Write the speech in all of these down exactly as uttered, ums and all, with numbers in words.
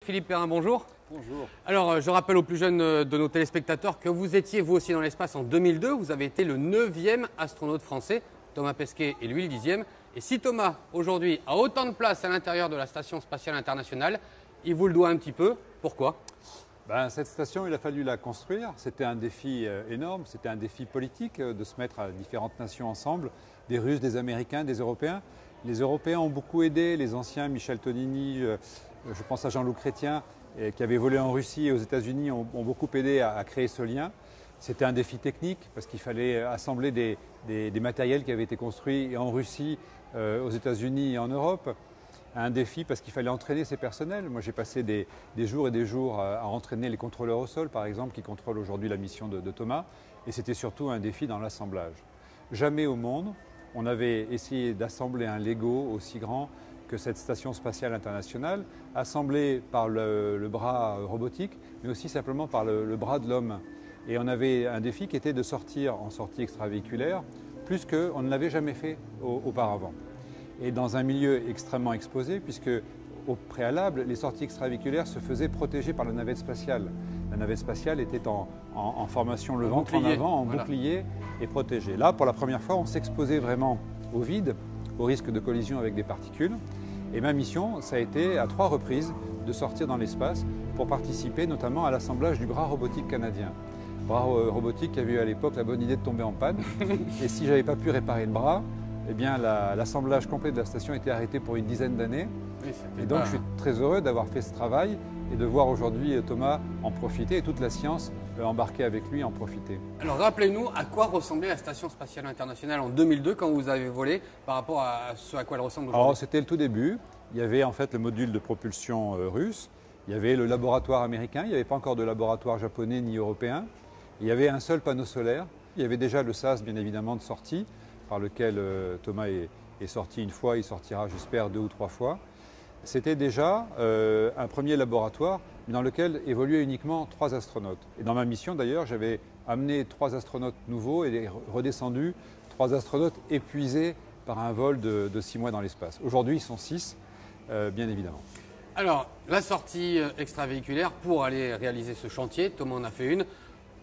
Philippe Perrin, bonjour. Bonjour. Alors, je rappelle aux plus jeunes de nos téléspectateurs que vous étiez vous aussi dans l'espace en deux mille deux. Vous avez été le neuvième astronaute français. Thomas Pesquet est lui le dixième. Et si Thomas, aujourd'hui, a autant de place à l'intérieur de la Station spatiale internationale, il vous le doit un petit peu. Pourquoi ? Ben, cette station, il a fallu la construire. C'était un défi énorme, c'était un défi politique de se mettre à différentes nations ensemble, des Russes, des Américains, des Européens. Les Européens ont beaucoup aidé, les anciens, Michel Tonini, je pense à Jean-Loup Chrétien, qui avait volé en Russie et aux États-Unis, ont, ont beaucoup aidé à, à créer ce lien. C'était un défi technique parce qu'il fallait assembler des, des, des matériels qui avaient été construits en Russie, euh, aux États-Unis et en Europe. Un défi parce qu'il fallait entraîner ces personnels. Moi, j'ai passé des, des jours et des jours à, à entraîner les contrôleurs au sol, par exemple, qui contrôlent aujourd'hui la mission de, de Thomas. Et c'était surtout un défi dans l'assemblage. Jamais au monde, on avait essayé d'assembler un Lego aussi grand que cette station spatiale internationale, assemblée par le, le bras robotique, mais aussi simplement par le, le bras de l'homme. Et on avait un défi qui était de sortir en sortie extravéhiculaire, plus qu'on ne l'avait jamais fait au, auparavant. Et dans un milieu extrêmement exposé, puisque au préalable, les sorties extravéhiculaires se faisaient protéger par la navette spatiale. La navette spatiale était en, en, en formation le ventre en avant, en voilà. bouclier et protégée. Là, pour la première fois, on s'exposait vraiment au vide, au risque de collision avec des particules. Et ma mission, ça a été à trois reprises de sortir dans l'espace pour participer notamment à l'assemblage du bras robotique canadien. Bras robotique qui avait eu à l'époque la bonne idée de tomber en panne. Et si je n'avais pas pu réparer le bras, eh bien l'assemblage complet de la station était arrêté pour une dizaine d'années. Oui, et donc pas... je suis très heureux d'avoir fait ce travail et de voir aujourd'hui Thomas en profiter et toute la science embarquée avec lui en profiter. Alors rappelez-nous à quoi ressemblait la Station spatiale internationale en deux mille deux quand vous avez volé par rapport à ce à quoi elle ressemble aujourd'hui. Alors c'était le tout début. Il y avait en fait le module de propulsion russe, il y avait le laboratoire américain, il n'y avait pas encore de laboratoire japonais ni européen. Il y avait un seul panneau solaire. Il y avait déjà le sas bien évidemment de sortie par lequel Thomas est, est sorti une fois, il sortira j'espère deux ou trois fois. C'était déjà euh, un premier laboratoire dans lequel évoluaient uniquement trois astronautes. Et dans ma mission d'ailleurs, j'avais amené trois astronautes nouveaux et redescendu trois astronautes épuisés par un vol de, de six mois dans l'espace. Aujourd'hui, ils sont six, euh, bien évidemment. Alors, la sortie extravéhiculaire pour aller réaliser ce chantier, Thomas en a fait une.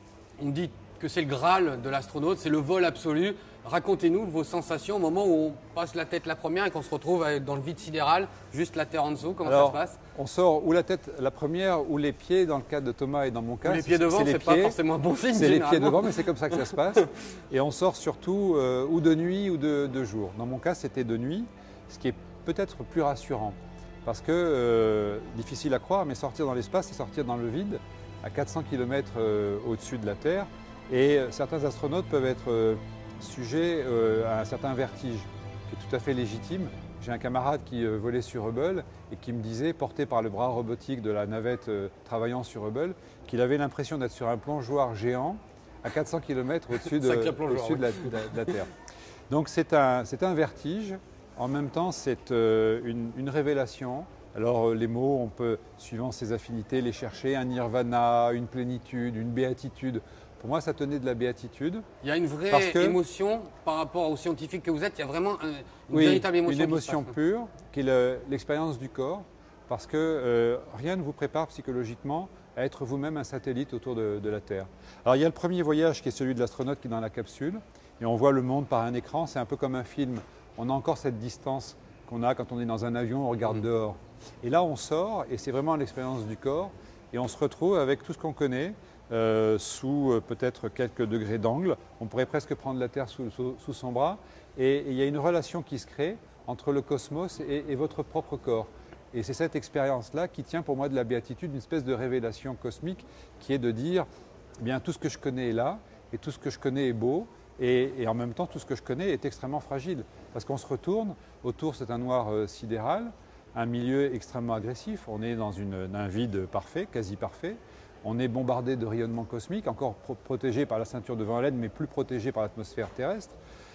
On dit que c'est le Graal de l'astronaute, c'est le vol absolu. Racontez-nous vos sensations au moment où on passe la tête la première et qu'on se retrouve dans le vide sidéral, juste la Terre en dessous. Comment Alors, ça se passe? On sort ou la tête la première ou les pieds dans le cas de Thomas et dans mon cas. Ou les pieds devant, c'est pas forcément un bon signe. C'est les pieds devant, mais c'est comme ça que ça se passe. Et on sort surtout euh, ou de nuit ou de, de jour. Dans mon cas, c'était de nuit, ce qui est peut-être plus rassurant. Parce que, euh, difficile à croire, mais sortir dans l'espace, c'est sortir dans le vide, à quatre cents kilomètres euh, au-dessus de la Terre. Et euh, certains astronautes peuvent être euh, sujets euh, à un certain vertige, qui est tout à fait légitime. J'ai un camarade qui euh, volait sur Hubble et qui me disait, porté par le bras robotique de la navette euh, travaillant sur Hubble, qu'il avait l'impression d'être sur un plongeoir géant à quatre cents kilomètres au-dessus de, au-dessus de, la, de, la, de la Terre. Donc c'est un, c'est un vertige. En même temps, c'est euh, une, une révélation. Alors les mots, on peut, suivant ses affinités, les chercher. Un nirvana, une plénitude, une béatitude. Pour moi, ça tenait de la béatitude. Il y a une vraie que, émotion par rapport aux scientifiques que vous êtes. Il y a vraiment un, une oui, véritable émotion. Une émotion pure, qui est l'expérience du corps. Parce que euh, rien ne vous prépare psychologiquement à être vous-même un satellite autour de, de la Terre. Alors il y a le premier voyage qui est celui de l'astronaute qui est dans la capsule. Et on voit le monde par un écran. C'est un peu comme un film. On a encore cette distance qu'on a quand on est dans un avion, on regarde mmh. dehors. Et là, on sort, et c'est vraiment l'expérience du corps, et on se retrouve avec tout ce qu'on connaît, euh, sous euh, peut-être quelques degrés d'angle. On pourrait presque prendre la Terre sous, sous, sous son bras, et il y a une relation qui se crée entre le cosmos et, et votre propre corps. Et c'est cette expérience-là qui tient pour moi de la béatitude, une espèce de révélation cosmique, qui est de dire, eh bien, tout ce que je connais est là, et tout ce que je connais est beau, Et, et en même temps, tout ce que je connais est extrêmement fragile. Parce qu'on se retourne, autour c'est un noir euh, sidéral, un milieu extrêmement agressif, on est dans une, un vide parfait, quasi parfait, on est bombardé de rayonnements cosmiques, encore pro protégé par la ceinture de vent à l'aide, mais plus protégé par l'atmosphère terrestre.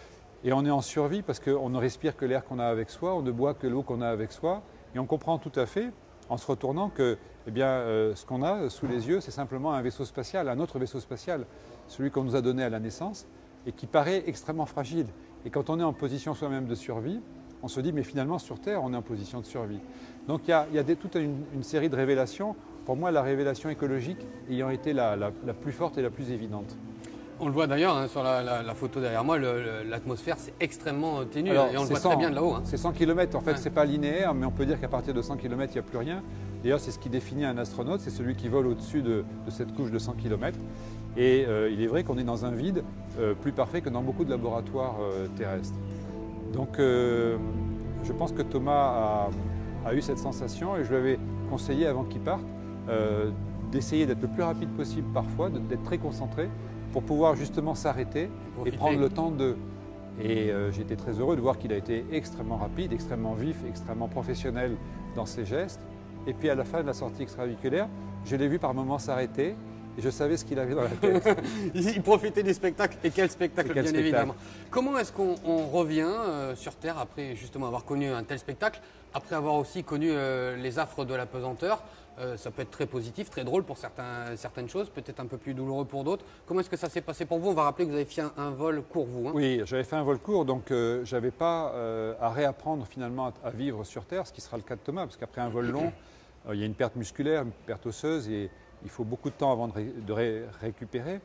Et on est en survie parce qu'on ne respire que l'air qu'on a avec soi, on ne boit que l'eau qu'on a avec soi, et on comprend tout à fait, en se retournant, que eh bien, euh, ce qu'on a sous les yeux, c'est simplement un vaisseau spatial, un autre vaisseau spatial, celui qu'on nous a donné à la naissance, et qui paraît extrêmement fragile. Et quand on est en position soi-même de survie, on se dit, mais finalement, sur Terre, on est en position de survie. Donc il y a, il y a des, toute une, une série de révélations. Pour moi, la révélation écologique ayant été la, la, la plus forte et la plus évidente. On le voit d'ailleurs hein, sur la, la, la photo derrière moi, l'atmosphère c'est extrêmement ténu. Alors, et on le voit cent, très bien de là-haut. Hein. C'est cent kilomètres, en fait, ouais. c'est pas linéaire, mais on peut dire qu'à partir de cent kilomètres, il n'y a plus rien. D'ailleurs, c'est ce qui définit un astronaute, c'est celui qui vole au-dessus de, de cette couche de cent kilomètres. Et euh, il est vrai qu'on est dans un vide euh, plus parfait que dans beaucoup de laboratoires euh, terrestres. Donc, euh, je pense que Thomas a, a eu cette sensation et je lui avais conseillé avant qu'il parte euh, d'essayer d'être le plus rapide possible parfois, d'être très concentré pour pouvoir justement s'arrêter et prendre le temps de... Et euh, j'ai été très heureux de voir qu'il a été extrêmement rapide, extrêmement vif, extrêmement professionnel dans ses gestes. Et puis à la fin de la sortie extravéhiculaire, je l'ai vu par moments s'arrêter et je savais ce qu'il avait dans la tête. Il profitait du spectacle. Et quel spectacle, et quel bien spectacle. Évidemment. Comment est-ce qu'on revient euh, sur Terre après justement avoir connu un tel spectacle, après avoir aussi connu euh, les affres de la pesanteur? Euh, ça peut être très positif, très drôle pour certains, certaines choses, peut-être un peu plus douloureux pour d'autres. Comment est-ce que ça s'est passé pour vous? On va rappeler que vous avez fait un, un vol court, vous. Hein. Oui, j'avais fait un vol court, donc euh, je n'avais pas euh, à réapprendre finalement à, à vivre sur Terre, ce qui sera le cas de Thomas, parce qu'après un vol long, euh, il y a une perte musculaire, une perte osseuse, et il faut beaucoup de temps avant de, ré, de ré, récupérer.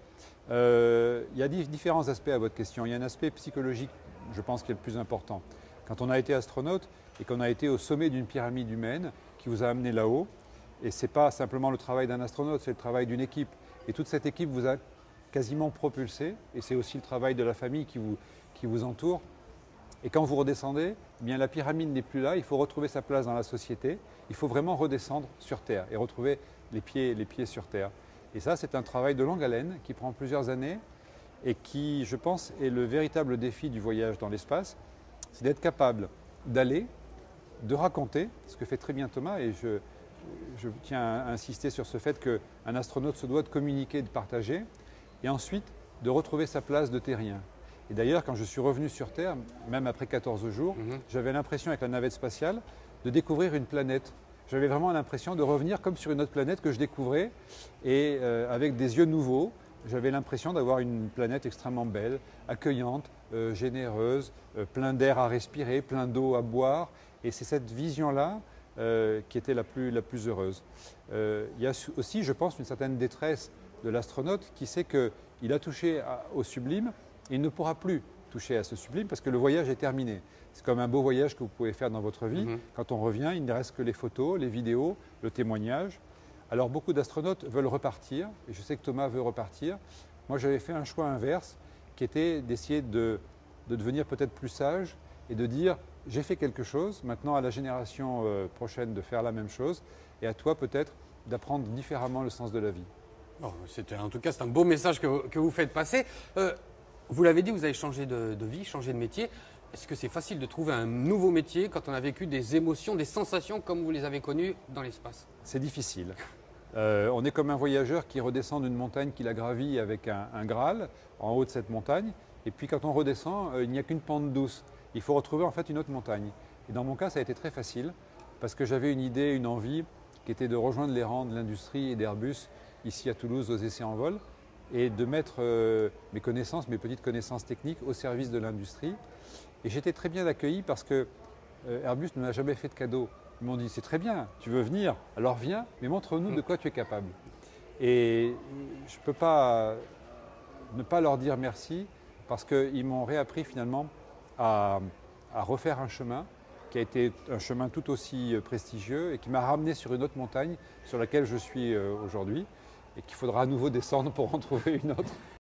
Euh, il y a différents aspects à votre question. Il y a un aspect psychologique, je pense, qui est le plus important. Quand on a été astronaute et qu'on a été au sommet d'une pyramide humaine qui vous a amené là-haut, et ce n'est pas simplement le travail d'un astronaute, c'est le travail d'une équipe. Et toute cette équipe vous a quasiment propulsé, et c'est aussi le travail de la famille qui vous, qui vous entoure. Et quand vous redescendez, eh bien la pyramide n'est plus là, il faut retrouver sa place dans la société, il faut vraiment redescendre sur Terre et retrouver les pieds, les pieds sur Terre. Et ça, c'est un travail de longue haleine qui prend plusieurs années et qui, je pense, est le véritable défi du voyage dans l'espace, c'est d'être capable d'aller, de raconter, ce que fait très bien Thomas, et je... Je tiens à insister sur ce fait qu'un astronaute se doit de communiquer, de partager, et ensuite de retrouver sa place de terrien. Et d'ailleurs, quand je suis revenu sur Terre, même après quatorze jours, mmh. j'avais l'impression avec la navette spatiale de découvrir une planète. J'avais vraiment l'impression de revenir comme sur une autre planète que je découvrais, et euh, avec des yeux nouveaux. J'avais l'impression d'avoir une planète extrêmement belle, accueillante, euh, généreuse, euh, plein d'air à respirer, plein d'eau à boire. Et c'est cette vision-là Euh, qui était la plus, la plus heureuse. Euh, il y a aussi, je pense, une certaine détresse de l'astronaute qui sait qu'il a touché à, au sublime et il ne pourra plus toucher à ce sublime parce que le voyage est terminé. C'est comme un beau voyage que vous pouvez faire dans votre vie. Mm-hmm. Quand on revient, il ne reste que les photos, les vidéos, le témoignage. Alors beaucoup d'astronautes veulent repartir et je sais que Thomas veut repartir. Moi, j'avais fait un choix inverse qui était d'essayer de, de devenir peut-être plus sage et de dire j'ai fait quelque chose, maintenant à la génération euh, prochaine de faire la même chose, et à toi peut-être d'apprendre différemment le sens de la vie. Oh, en tout cas, c'est un beau message que vous, que vous faites passer. Euh, vous l'avez dit, vous avez changé de, de vie, changé de métier. Est-ce que c'est facile de trouver un nouveau métier quand on a vécu des émotions, des sensations comme vous les avez connues dans l'espace? C'est difficile. Euh, on est comme un voyageur qui redescend d'une montagne qu'il a gravie avec un, un Graal en haut de cette montagne, et puis quand on redescend, euh, il n'y a qu'une pente douce. Il faut retrouver en fait une autre montagne. Et dans mon cas, ça a été très facile parce que j'avais une idée, une envie qui était de rejoindre les rangs de l'industrie et d'Airbus ici à Toulouse aux essais en vol et de mettre euh, mes connaissances, mes petites connaissances techniques au service de l'industrie. Et j'étais très bien accueilli parce que euh, Airbus ne m'a jamais fait de cadeau. Ils m'ont dit, c'est très bien, tu veux venir, alors viens, mais montre-nous de quoi tu es capable. Et je ne peux pas ne pas leur dire merci parce qu'ils m'ont réappris finalement À, à refaire un chemin qui a été un chemin tout aussi prestigieux et qui m'a ramené sur une autre montagne sur laquelle je suis aujourd'hui et qu'il faudra à nouveau descendre pour en trouver une autre.